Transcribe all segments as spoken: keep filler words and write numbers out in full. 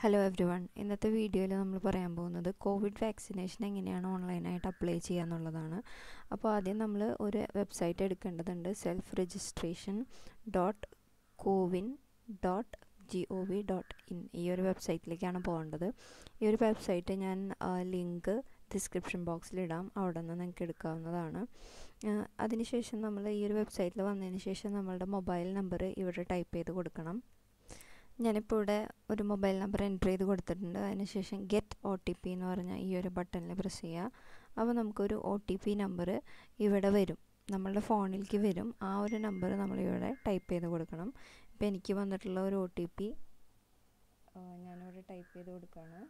Hello every one. ഇന്നത്തെ വീഡിയോയിൽ നമ്മൾ പറയാൻ പോകുന്നത് കോവിഡ് വാക്സിനേഷൻ എങ്ങനെയാണ് ഓൺലൈനായിട്ട് അപ്ലൈ ചെയ്യുക എന്നുള്ളതാണ്. അപ്പോൾ ആദ്യം നമ്മൾ ഒരു വെബ്സൈറ്റ് എടുക്കേണ്ടതുണ്ട്. Self registration dot CoWIN dot G O V dot in ഈ ഒരു വെബ്സൈറ്റിലേക്കാണ് പോകേണ്ടത്. ഈ ഒരു വെബ്സൈറ്റ് ഞാൻ ലിങ്ക് ഡിസ്ക്രിപ്ഷൻ ബോക്സിലിടാം, അവിടെ നിന്ന് നിങ്ങൾക്ക് എടുക്കാവുന്നതാണ്. അതിനുശേഷം നമ്മൾ ഈ ഒരു വെബ്സൈറ്റിൽ വന്നതിന് ശേഷം നമ്മളുടെ മൊബൈൽ നമ്പർ ഇവിടെ ടൈപ്പ് ചെയ്ത് കൊടുക്കണം. ഞാനിപ്പോൾ ഇവിടെ ഒരു മൊബൈൽ നമ്പർ എൻ്റർ ചെയ്ത് കൊടുത്തിട്ടുണ്ട്. അതിനുശേഷം ഗെറ്റ് ഒ ടി പി എന്ന് പറഞ്ഞാൽ ഈ ഒരു ബട്ടണിൽ പ്രസ് ചെയ്യുക. അപ്പോൾ നമുക്കൊരു ഒ ടി പി നമ്പർ ഇവിടെ വരും, നമ്മളുടെ ഫോണിലേക്ക് വരും. ആ ഒരു നമ്പർ നമ്മളിവിടെ ടൈപ്പ് ചെയ്ത് കൊടുക്കണം. ഇപ്പോൾ എനിക്ക് വന്നിട്ടുള്ള ഒരു ഒ ടി പി ഞാനിവിടെ ടൈപ്പ് ചെയ്ത് കൊടുക്കുകയാണ്.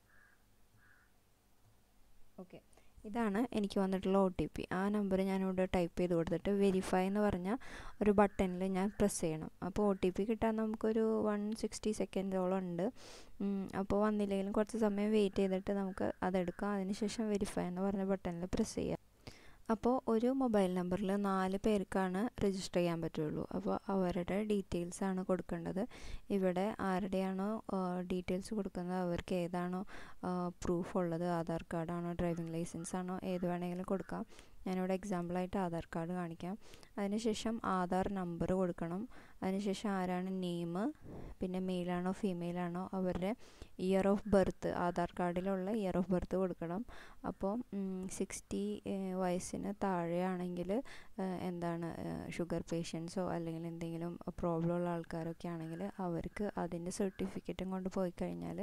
ഓക്കെ, ഇതാണ് എനിക്ക് വന്നിട്ടുള്ള ഒ ടി പി. ആ നമ്പർ ഞാനിവിടെ ടൈപ്പ് ചെയ്ത് കൊടുത്തിട്ട് വെരിഫൈ എന്ന് പറഞ്ഞ ഒരു ബട്ടണിൽ ഞാൻ പ്രസ് ചെയ്യണം. അപ്പോൾ ഒ ടി പി കിട്ടാൻ നമുക്കൊരു വൺ സിക്സ്റ്റി സെക്കൻഡോളം ഉണ്ട്. അപ്പോൾ വന്നില്ലെങ്കിലും കുറച്ച് സമയം വെയിറ്റ് ചെയ്തിട്ട് നമുക്ക് അതെടുക്കാം. അതിനുശേഷം വെരിഫൈ എന്ന് പറഞ്ഞ ബട്ടണിൽ പ്രസ് ചെയ്യാം. അപ്പോൾ ഒരു മൊബൈൽ നമ്പറിൽ നാല് പേർക്കാണ് രജിസ്റ്റർ ചെയ്യാൻ പറ്റുള്ളൂ. അപ്പോൾ അവരുടെ ഡീറ്റെയിൽസ് ആണ് കൊടുക്കേണ്ടത്. ഇവിടെ ആരുടെയാണോ ഡീറ്റെയിൽസ് കൊടുക്കുന്നത് അവർക്ക് ഏതാണോ പ്രൂഫ് ഉള്ളത്, ആധാർ കാർഡാണോ ഡ്രൈവിംഗ് ലൈസൻസ് ആണോ, ഏത് വേണമെങ്കിലും കൊടുക്കാം. ഞാനിവിടെ എക്സാമ്പിളായിട്ട് ആധാർ കാർഡ് കാണിക്കാം. അതിനുശേഷം ആധാർ നമ്പർ കൊടുക്കണം. അതിനുശേഷം ആരാണ് നെയിം, പിന്നെ മെയിലാണോ ഫീമെയിലാണോ, അവരുടെ ഇയർ ഓഫ് ബർത്ത്, ആധാർ കാർഡിലുള്ള ഇയർ ഓഫ് ബർത്ത് കൊടുക്കണം. അപ്പോൾ സിക്സ്റ്റി വയസ്സിന് താഴെയാണെങ്കിൽ എന്താണ് ഷുഗർ പേഷ്യൻസോ അല്ലെങ്കിൽ എന്തെങ്കിലും പ്രോബ്ലം ഉള്ള ആൾക്കാരൊക്കെ ആണെങ്കിൽ അവർക്ക് അതിൻ്റെ സർട്ടിഫിക്കറ്റും കൊണ്ട് പോയി കഴിഞ്ഞാൽ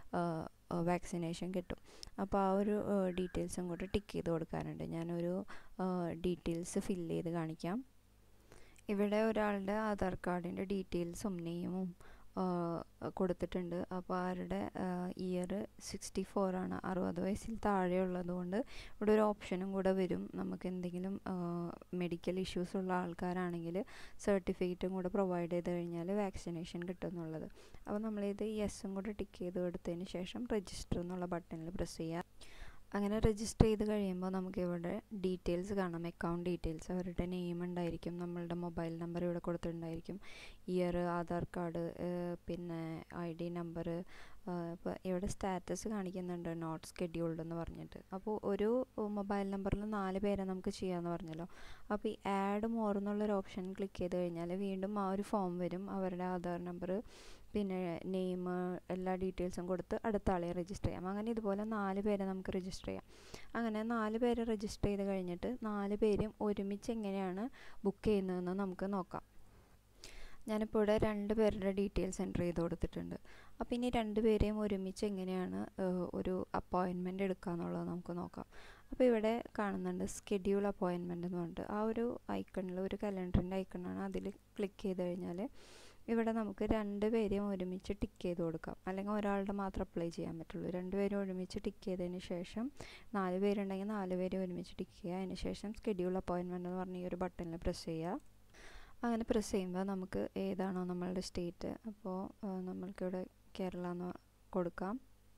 വാക്സിനേഷൻ കിട്ടും. അപ്പോൾ ആ ഒരു ഡീറ്റെയിൽസും കൂടെ ടിക്ക് ചെയ്ത് കൊടുക്കാനുണ്ട്. ഞാനൊരു ഡീറ്റെയിൽസ് ഫില്ല് ചെയ്ത് കാണിക്കാം. ഇവിടെ ഒരാളുടെ ആധാർ കാർഡിൻ്റെ ഡീറ്റെയിൽസും നെയിമും കൊടുത്തിട്ടുണ്ട്. അപ്പോൾ ആരുടെ ഇയർ സിക്സ്റ്റി ഫോറാണ്, അറുപത് വയസ്സിൽ താഴെയുള്ളത് കൊണ്ട് ഇവിടെ ഒരു ഓപ്ഷനും കൂടെ വരും. നമുക്ക് എന്തെങ്കിലും മെഡിക്കൽ ഇഷ്യൂസ് ഉള്ള ആൾക്കാരാണെങ്കിൽ സർട്ടിഫിക്കറ്റും കൂടെ പ്രൊവൈഡ് ചെയ്ത് കഴിഞ്ഞാൽ വാക്സിനേഷൻ കിട്ടും എന്നുള്ളത്. അപ്പോൾ നമ്മളിത് യെസ്സും കൂടെ ടിക്ക് ചെയ്ത് കൊടുത്തതിന് ശേഷം രജിസ്റ്റർ എന്നുള്ള ബട്ടണിൽ പ്രസ് ചെയ്യുക. അങ്ങനെ രജിസ്റ്റർ ചെയ്ത് കഴിയുമ്പോൾ നമുക്ക് ഇവിടെ ഡീറ്റെയിൽസ് കാണാം. അക്കൗണ്ട് ഡീറ്റെയിൽസ്, അവരുടെ നെയിം ഉണ്ടായിരിക്കും, നമ്മളുടെ മൊബൈൽ നമ്പർ ഇവിടെ കൊടുത്തിട്ടുണ്ടായിരിക്കും, ഇയർ, ആധാർ കാർഡ്, പിന്നെ ഐ ഡി നമ്പർ. ഇപ്പോൾ ഇവിടെ സ്റ്റാറ്റസ് കാണിക്കുന്നുണ്ട് നോട്ട് സ്കെഡ്യൂൾഡ് എന്ന് പറഞ്ഞിട്ട്. അപ്പോൾ ഒരു മൊബൈൽ നമ്പറിൽ നാല് പേരെ നമുക്ക് ചെയ്യാമെന്ന് പറഞ്ഞല്ലോ. അപ്പോൾ ഈ ആഡ് മോർ എന്നുള്ളൊരു ഓപ്ഷൻ ക്ലിക്ക് ചെയ്ത് കഴിഞ്ഞാൽ വീണ്ടും ആ ഒരു ഫോം വരും. അവരുടെ ആധാർ നമ്പർ, പിന്നെ നെയിം, എല്ലാ ഡീറ്റെയിൽസും കൊടുത്ത് അടുത്ത ആളെ രജിസ്റ്റർ ചെയ്യാം. അങ്ങനെ ഇതുപോലെ നാല് പേരെ നമുക്ക് രജിസ്റ്റർ ചെയ്യാം. അങ്ങനെ നാല് പേരെ രജിസ്റ്റർ ചെയ്ത് കഴിഞ്ഞിട്ട് നാല് പേരും ഒരുമിച്ച് എങ്ങനെയാണ് ബുക്ക് ചെയ്യുന്നതെന്ന് നമുക്ക് നോക്കാം. ഞാനിപ്പോൾ ഇവിടെ രണ്ട് പേരുടെ ഡീറ്റെയിൽസ് എൻ്റർ ചെയ്ത് കൊടുത്തിട്ടുണ്ട്. അപ്പോൾ ഇനി രണ്ട് പേരെയും ഒരുമിച്ച് എങ്ങനെയാണ് ഒരു അപ്പോയിൻമെൻ്റ് എടുക്കുക എന്നുള്ളത് നമുക്ക് നോക്കാം. അപ്പോൾ ഇവിടെ കാണുന്നുണ്ട് സ്കെഡ്യൂൾ അപ്പോയിൻമെൻ്റ് എന്ന് പറഞ്ഞിട്ട് ആ ഒരു ഐക്കണിൽ, ഒരു കലണ്ടറിൻ്റെ ഐക്കണാണ്. അതിൽ ക്ലിക്ക് ചെയ്ത് കഴിഞ്ഞാൽ ഇവിടെ നമുക്ക് രണ്ട് പേരെയും ഒരുമിച്ച് ടിക്ക് ചെയ്ത് കൊടുക്കാം. അല്ലെങ്കിൽ ഒരാളുടെ മാത്രം അപ്ലൈ ചെയ്യാൻ പറ്റുള്ളൂ. രണ്ട് പേരും ഒരുമിച്ച് ടിക്ക് ചെയ്തതിന് ശേഷം നാല് പേരുണ്ടെങ്കിൽ നാല് പേരും ഒരുമിച്ച് ടിക്ക് ചെയ്യുക. അതിന് ശേഷം സ്കെഡ്യൂൾ അപ്പോയിൻമെൻ്റ് എന്ന് പറഞ്ഞ ഈ ഒരു ബട്ടണിൽ പ്രസ് ചെയ്യുക. അങ്ങനെ പ്രസ് ചെയ്യുമ്പോൾ നമുക്ക് ഏതാണോ നമ്മളുടെ സ്റ്റേറ്റ്, അപ്പോൾ നമ്മൾക്കിവിടെ കേരള എന്ന് കൊടുക്കാം.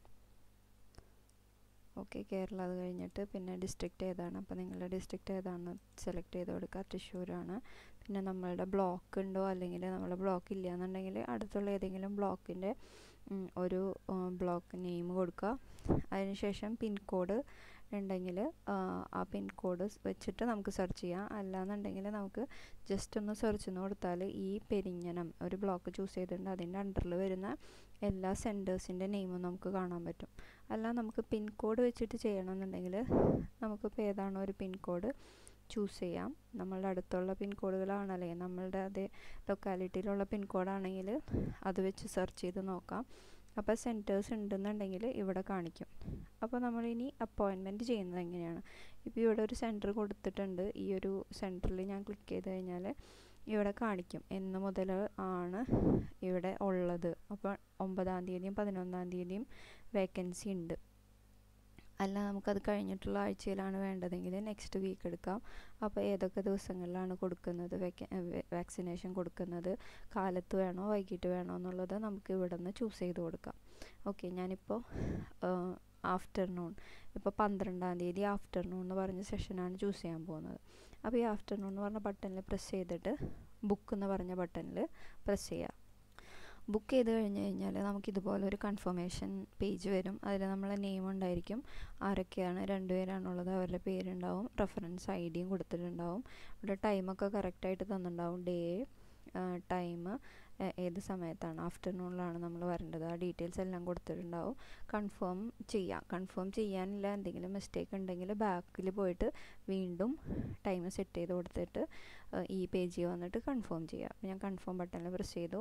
ഓക്കെ, കേരള. അത് കഴിഞ്ഞിട്ട് പിന്നെ ഡിസ്ട്രിക്റ്റ് ഏതാണ്, അപ്പോൾ നിങ്ങളുടെ ഡിസ്ട്രിക്റ്റ് ഏതാണെന്ന് സെലക്ട് ചെയ്ത് കൊടുക്കുക. തൃശ്ശൂരാണ്. പിന്നെ നമ്മളുടെ ബ്ലോക്ക് ഉണ്ടോ, അല്ലെങ്കിൽ നമ്മുടെ ബ്ലോക്ക് ഇല്ല എന്നുണ്ടെങ്കിൽ അടുത്തുള്ള ഏതെങ്കിലും ബ്ലോക്കിൻ്റെ ഒരു ബ്ലോക്ക് നെയിം കൊടുക്കുക. അതിനുശേഷം പിൻകോഡ് ഉണ്ടെങ്കിൽ ആ പിൻകോഡ് വെച്ചിട്ട് നമുക്ക് സെർച്ച് ചെയ്യാം. അല്ലാന്നുണ്ടെങ്കിൽ നമുക്ക് ജസ്റ്റ് ഒന്ന് സെർച്ച് എന്ന് കൊടുത്താൽ ഈ പെരിഞ്ഞനം ഒരു ബ്ലോക്ക് ചൂസ് ചെയ്തിട്ടുണ്ട്, അതിൻ്റെ അണ്ടറിൽ വരുന്ന എല്ലാ സെൻറ്റേഴ്സിൻ്റെ നെയിമും നമുക്ക് കാണാൻ പറ്റും. അല്ല നമുക്ക് പിൻകോഡ് വെച്ചിട്ട് ചെയ്യണമെന്നുണ്ടെങ്കിൽ നമുക്കിപ്പോൾ ഏതാണോ ഒരു പിൻകോഡ് ചൂസ് ചെയ്യാം. നമ്മളുടെ അടുത്തുള്ള പിൻകോഡുകളാണ്, അല്ലെങ്കിൽ നമ്മളുടെ അതേ ലൊക്കാലിറ്റിയിലുള്ള പിൻകോഡാണെങ്കിൽ അത് വെച്ച് സെർച്ച് ചെയ്ത് നോക്കാം. അപ്പോൾ സെൻറ്റേഴ്സ് ഉണ്ടെന്നുണ്ടെങ്കിൽ ഇവിടെ കാണിക്കും. അപ്പോൾ നമ്മളിനി അപ്പോയിൻമെൻറ്റ് ചെയ്യുന്നത് എങ്ങനെയാണ്, ഇപ്പോൾ ഇവിടെ ഒരു സെൻറ്റർ കൊടുത്തിട്ടുണ്ട്. ഈ ഒരു സെൻറ്ററിൽ ഞാൻ ക്ലിക്ക് ചെയ്ത് കഴിഞ്ഞാൽ ഇവിടെ കാണിക്കും എന്ന് മുതൽ ആണ് ഇവിടെ ഉള്ളത്. അപ്പോൾ ഒമ്പതാം തീയതിയും പതിനൊന്നാം തീയതിയും വേക്കൻസി ഉണ്ട്. അല്ല നമുക്കത് കഴിഞ്ഞിട്ടുള്ള ആഴ്ചയിലാണ് വേണ്ടതെങ്കിൽ നെക്സ്റ്റ് വീക്ക് എടുക്കാം. അപ്പോൾ ഏതൊക്കെ ദിവസങ്ങളിലാണ് കൊടുക്കുന്നത് വാക്സിനേഷൻ കൊടുക്കുന്നത്, കാലത്ത് വേണോ വൈകിട്ട് വേണോ എന്നുള്ളത് നമുക്ക് ഇവിടെ നിന്ന് ചൂസ് ചെയ്ത് കൊടുക്കാം. ഓക്കെ, ഞാനിപ്പോൾ ആഫ്റ്റർനൂൺ, ഇപ്പോൾ പന്ത്രണ്ടാം തീയതി ആഫ്റ്റർനൂൺ എന്ന് പറഞ്ഞ സെഷനാണ് ചൂസ് ചെയ്യാൻ പോകുന്നത്. അപ്പോൾ ഈ ആഫ്റ്റർനൂൺ എന്ന് പറഞ്ഞ ബട്ടണിൽ പ്രസ് ചെയ്തിട്ട് ബുക്ക് എന്ന് പറഞ്ഞ ബട്ടണിൽ പ്രസ് ചെയ്യുക. ബുക്ക് ചെയ്ത് കഴിഞ്ഞ് കഴിഞ്ഞാൽ നമുക്കിതുപോലെ ഒരു കൺഫർമേഷൻ പേജ് വരും. അതിൽ നമ്മളെ നെയിം ഉണ്ടായിരിക്കും, ആരൊക്കെയാണ്, രണ്ടുപേരാണുള്ളത്, അവരുടെ പേരുണ്ടാവും, റെഫറൻസ് ഐ ഡിയും കൊടുത്തിട്ടുണ്ടാവും. ഇവിടെ ടൈമൊക്കെ കറക്റ്റായിട്ട് തന്നിട്ടുണ്ടാവും, ഡേ, ടൈം, ഏത് സമയത്താണ്, ആഫ്റ്റർനൂണിലാണ് നമ്മൾ വരേണ്ടത്, ആ ഡീറ്റെയിൽസ് എല്ലാം കൊടുത്തിട്ടുണ്ടാവും. കൺഫേം ചെയ്യാം. കൺഫേം ചെയ്യാനില്ല, എന്തെങ്കിലും മിസ്റ്റേക്ക് ഉണ്ടെങ്കിൽ ബാക്കിൽ പോയിട്ട് വീണ്ടും ടൈം സെറ്റ് ചെയ്ത് കൊടുത്തിട്ട് ഈ പേജിൽ വന്നിട്ട് കൺഫേം ചെയ്യാം. ഞാൻ കൺഫേം ബട്ടണിൽ പ്രസ് ചെയ്തു.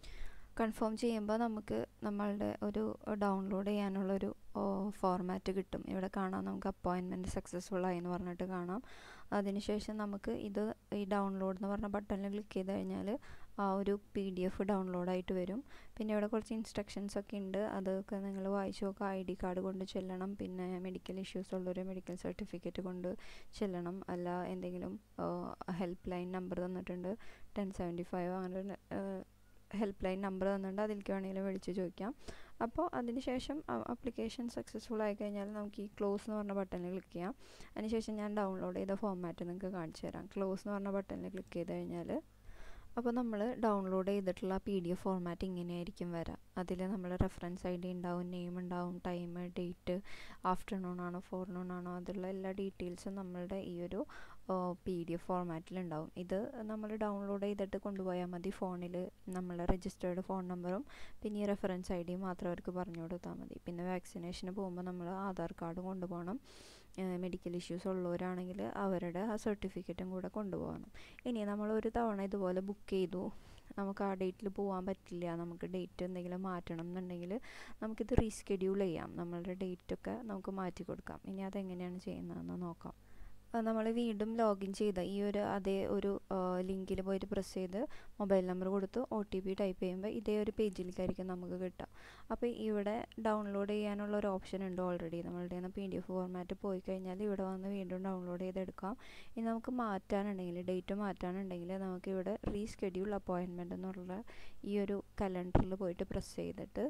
കൺഫേം ചെയ്യുമ്പോൾ നമുക്ക് നമ്മളുടെ ഒരു ഡൗൺലോഡ് ചെയ്യാനുള്ളൊരു ഫോർമാറ്റ് കിട്ടും. ഇവിടെ കാണാം, നമുക്ക് അപ്പോയിൻമെൻറ്റ് സക്സസ്ഫുൾ ആയി എന്ന് പറഞ്ഞിട്ട് കാണാം. അതിനുശേഷം നമുക്ക് ഇത് ഈ ഡൗൺലോഡ് എന്ന് പറഞ്ഞ ബട്ടണിൽ ക്ലിക്ക് ചെയ്ത് കഴിഞ്ഞാൽ ആ ഒരു പി ഡി എഫ് ഡൗൺലോഡായിട്ട് വരും. പിന്നെ ഇവിടെ കുറച്ച് ഇൻസ്ട്രക്ഷൻസ് ഒക്കെ ഉണ്ട്, അതൊക്കെ നിങ്ങൾ വായിച്ചു നോക്കുക. ഐ ഡി കാർഡ് കൊണ്ട് ചെല്ലണം, പിന്നെ മെഡിക്കൽ ഇഷ്യൂസ് ഉള്ളൊരു മെഡിക്കൽ സർട്ടിഫിക്കറ്റ് കൊണ്ട് ചെല്ലണം, അല്ല എന്തെങ്കിലും ഹെൽപ്പ് ലൈൻ നമ്പർ തന്നിട്ടുണ്ട്, ടെൻ സെവൻറ്റി ഫൈവ് അങ്ങനെ ഹെൽപ്പ് ലൈൻ നമ്പർ തന്നിട്ടുണ്ട്, അതിലേക്ക് വേണമെങ്കിലും വിളിച്ച് ചോദിക്കാം. അപ്പോൾ അതിന് ശേഷം ആപ്ലിക്കേഷൻ സക്സസ്ഫുൾ ആയി കഴിഞ്ഞാൽ നമുക്ക് ഈ ക്ലോസ് എന്ന് പറഞ്ഞ ബട്ടണിൽ ക്ലിക്ക് ചെയ്യാം. അതിനുശേഷം ഞാൻ ഡൗൺലോഡ് ചെയ്ത ഫോർമാറ്റ് നിങ്ങൾക്ക് കാണിച്ചു തരാം. ക്ലോസ് എന്ന് പറഞ്ഞ ബട്ടണിൽ ക്ലിക്ക് ചെയ്ത് കഴിഞ്ഞാൽ അപ്പോൾ നമ്മൾ ഡൗൺലോഡ് ചെയ്തിട്ടുള്ള പി ഡി എഫ് ഫോർമാറ്റ് ഇങ്ങനെയായിരിക്കും വരാം. അതിൽ നമ്മൾ റെഫറൻസ് ഐ ഡി ഉണ്ടാവും, നെയിം ഉണ്ടാവും, ടൈം, ഡേറ്റ്, ആഫ്റ്റർനൂൺ ആണോ ഫോർനൂൺ ആണോ, അതുള്ള എല്ലാ ഡീറ്റെയിൽസും നമ്മളുടെ ഈ ഒരു പി ഡി എഫ് ഫോർമാറ്റിലുണ്ടാവും. ഇത് നമ്മൾ ഡൗൺലോഡ് ചെയ്തിട്ട് കൊണ്ടുപോയാൽ മതി. ഫോണിൽ നമ്മൾ രജിസ്റ്റേർഡ് ഫോൺ നമ്പറും പിന്നെ ഈ റെഫറൻസ് ഐ ഡിയും മാത്രം അവർക്ക് പറഞ്ഞു കൊടുത്താൽ മതി. പിന്നെ വാക്സിനേഷന് പോകുമ്പോൾ നമ്മൾ ആധാർ കാർഡ് കൊണ്ടുപോകണം. മെഡിക്കൽ ഇഷ്യൂസ് ഉള്ളവരാണെങ്കിൽ അവരുടെ ആ സർട്ടിഫിക്കറ്റും കൂടെ കൊണ്ടുപോകണം. ഇനി നമ്മൾ ഒരു തവണ ഇതുപോലെ ബുക്ക് ചെയ്തു, നമുക്ക് ആ ഡേറ്റിൽ പോകാൻ പറ്റില്ല, നമുക്ക് ഡേറ്റ് എന്തെങ്കിലും മാറ്റണം എന്നുണ്ടെങ്കിൽ നമുക്കിത് റീസ്കെഡ്യൂൾ ചെയ്യാം. നമ്മളുടെ ഡേറ്റൊക്കെ നമുക്ക് മാറ്റി കൊടുക്കാം. ഇനി അതെങ്ങനെയാണ് ചെയ്യുന്നതെന്ന് നോക്കാം. നമ്മൾ വീണ്ടും ലോഗിൻ ചെയ്ത ഈ ഒരു അതേ ഒരു ലിങ്കിൽ പോയിട്ട് പ്രസ് ചെയ്ത് മൊബൈൽ നമ്പർ കൊടുത്ത് ഒ ടി പി ടൈപ്പ് ചെയ്യുമ്പോൾ ഇതേ ഒരു പേജിലേക്കായിരിക്കും നമുക്ക് കിട്ടുക. അപ്പോൾ ഇവിടെ ഡൗൺലോഡ് ചെയ്യാനുള്ള ഒരു ഓപ്ഷൻ ഉണ്ട് ഓൾറെഡി. നമ്മളുടെ പി ഡി എഫ് ഫോർമാറ്റ് പോയി കഴിഞ്ഞാൽ ഇവിടെ വന്ന് വീണ്ടും ഡൗൺലോഡ് ചെയ്തെടുക്കാം. ഇനി നമുക്ക് മാറ്റാനുണ്ടെങ്കിൽ, ഡേറ്റ് മാറ്റാനുണ്ടെങ്കിൽ നമുക്ക് ഇവിടെ റീസ്കെഡ്യൂൾ അപ്പോയിൻമെൻറ്റ് എന്നുള്ള ഈ ഒരു കലണ്ടറിൽ പോയിട്ട് പ്രസ് ചെയ്തിട്ട്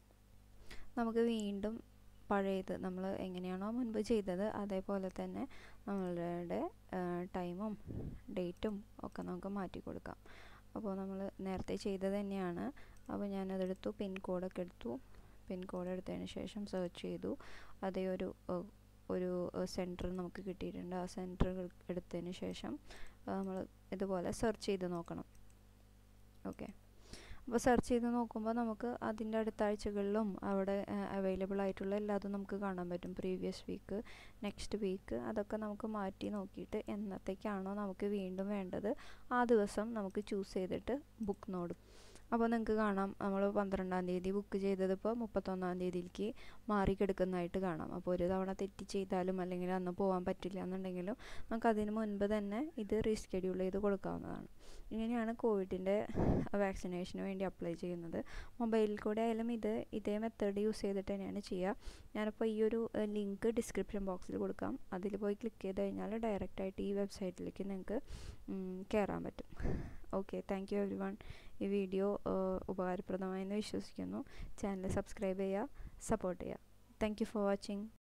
നമുക്ക് വീണ്ടും പഴയത് നമ്മൾ എങ്ങനെയാണോ മുൻപ് ചെയ്തത് അതേപോലെ തന്നെ നമ്മളുടെ ടൈമും ഡേറ്റും ഒക്കെ നമുക്ക് മാറ്റി കൊടുക്കാം. അപ്പോൾ നമ്മൾ നേരത്തെ ചെയ്തത് തന്നെയാണ്. അപ്പോൾ ഞാനതെടുത്തു, പിൻ കോഡൊക്കെ എടുത്തു. പിൻ കോഡ് എടുത്തതിന് ശേഷം സെർച്ച് ചെയ്തു. അതേ ഒരു ഒരു സെൻറ്റർ നമുക്ക് കിട്ടിയിട്ടുണ്ട്. ആ സെൻറ്റർ എടുത്തതിന് ശേഷം നമ്മൾ ഇതുപോലെ സെർച്ച് ചെയ്ത് നോക്കണം. ഓക്കെ, അപ്പോൾ സെർച്ച് ചെയ്ത് നോക്കുമ്പോൾ നമുക്ക് അതിൻ്റെ അടുത്ത ആഴ്ചകളിലും അവിടെ അവൈലബിൾ ആയിട്ടുള്ള എല്ലാതും നമുക്ക് കാണാൻ പറ്റും. പ്രീവിയസ് വീക്ക്, നെക്സ്റ്റ് വീക്ക്, അതൊക്കെ നമുക്ക് മാറ്റി നോക്കിയിട്ട് എന്നത്തേക്കാണോ നമുക്ക് വീണ്ടും വേണ്ടത് ആ ദിവസം നമുക്ക് ചൂസ് ചെയ്തിട്ട് ബുക്ക് നോട്. അപ്പോൾ നിങ്ങൾക്ക് കാണാം, നമ്മൾ പന്ത്രണ്ടാം തീയതി ബുക്ക് ചെയ്തത് ഇപ്പോൾ മുപ്പത്തൊന്നാം തീയതിയിലേക്ക് മാറി കിടക്കുന്നതായിട്ട് കാണാം. അപ്പോൾ ഒരു തവണ തെറ്റി ചെയ്താലും അല്ലെങ്കിൽ അന്ന് പോകാൻ പറ്റില്ല എന്നുണ്ടെങ്കിലും നമുക്ക് അതിന് മുൻപ് തന്നെ ഇത് റീസ്കെഡ്യൂൾ ചെയ്ത് കൊടുക്കാവുന്നതാണ്. ഇങ്ങനെയാണ് കോവിഡിൻ്റെ വാക്സിനേഷന് വേണ്ടി അപ്ലൈ ചെയ്യുന്നത്. മൊബൈലിൽ കൂടെ ആയാലും ഇത് ഇതേ മെത്തേഡ് യൂസ് ചെയ്തിട്ട് തന്നെയാണ് ചെയ്യുക. ഞാനിപ്പോൾ ഈ ഒരു ലിങ്ക് ഡിസ്ക്രിപ്ഷൻ ബോക്സിൽ കൊടുക്കാം. അതിൽ പോയി ക്ലിക്ക് ചെയ്ത് കഴിഞ്ഞാൽ ഡയറക്റ്റായിട്ട് ഈ വെബ്സൈറ്റിലേക്ക് നിങ്ങൾക്ക് കയറാൻ പറ്റും. Okay, thank you everyone. ഈ വീഡിയോ ഉപകാരപ്രദമായെന്ന് വിശ്വസിക്കുന്നു. ചാനൽ സബ്സ്ക്രൈബ് ചെയ്യുക, സപ്പോർട്ട് ചെയ്യുക. Thank you for watching.